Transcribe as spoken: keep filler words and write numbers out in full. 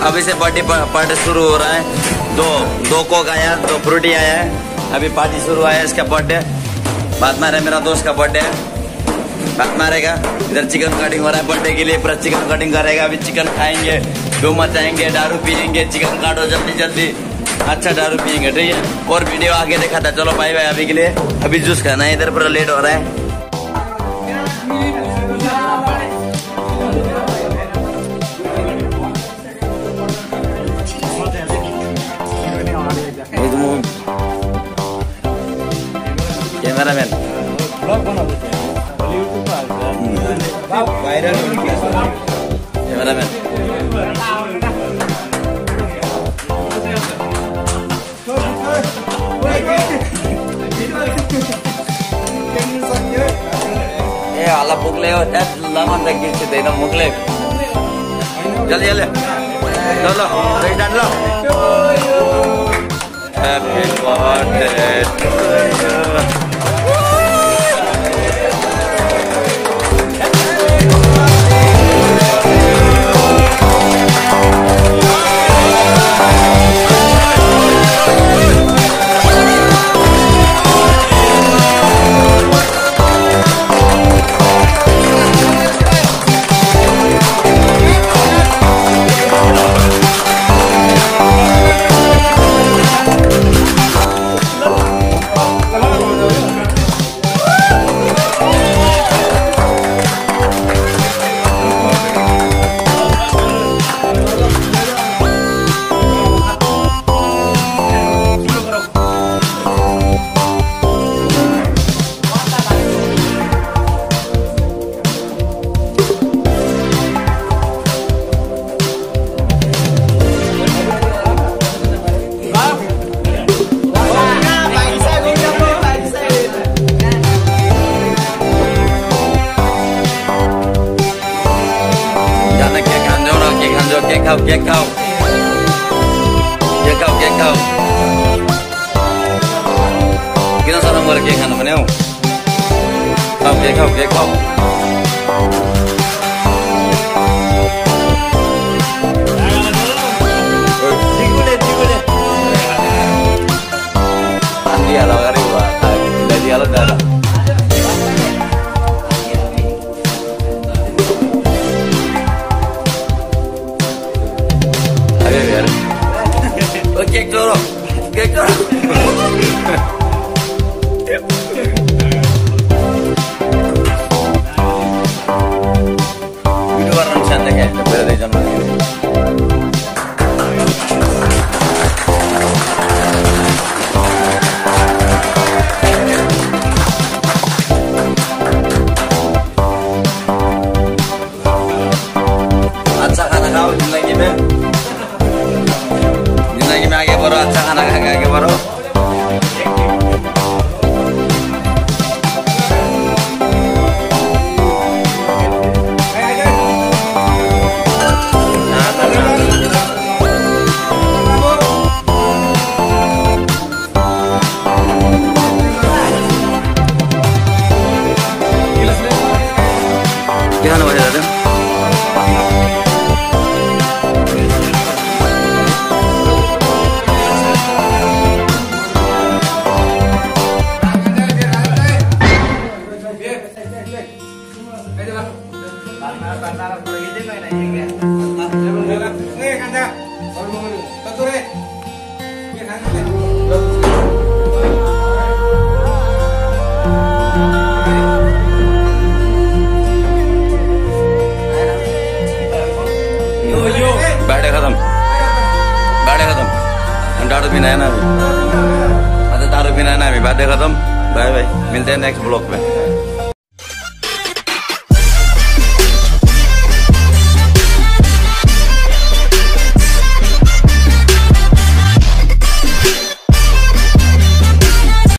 अभी से birthday party शुरू हो रहा है। दो दो कोक आया, दो फ्रूटी आया है, अभी पार्टी शुरू आया इसका बर्थडे। बात मारे मेरा दोस्त का बर्थडे है, बात मारेगा। इधर चिकन कटिंग हो रहा है बर्थडे के लिए, पूरा चिकन कटिंग करेगा। अभी चिकन खाएंगे, धूम मचाएंगे, दारू पियेंगे। चिकन काटो जल्दी जल्दी, अच्छा दारू पियेंगे, ठीक है। और वीडियो आगे देखा था। चलो बाय बाय अभी के लिए। अभी जूस खाना है, इधर पूरा लेट हो रहा है। कैमरामैन कैमरामैन ए ala pukle ho eh laman tak gitu deh no mukle jale jale lo lo ready dan lo happy birthday to you. Get out, get out, get out, get out. Kita sana mau lagi kan mana? Out, get out, get out. Cikule, cikule. Andi ala kali wah, jadi ala dah. Kek dulu, kek dulu. Video warna cantik ya, berbeda dari zaman ini. Acak anak kau lagi ber. आगे बढ़ो, अच्छा खाना खा के आगे बढ़ो। क्या खाना बजा रहे हो? बैठे खत्म बैठे खत्म दारू पीना है ना अभी, दारू पीना है ना अभी। बैठे खत्म। बाय बाय, मिलते हैं नेक्स्ट ब्लॉग में।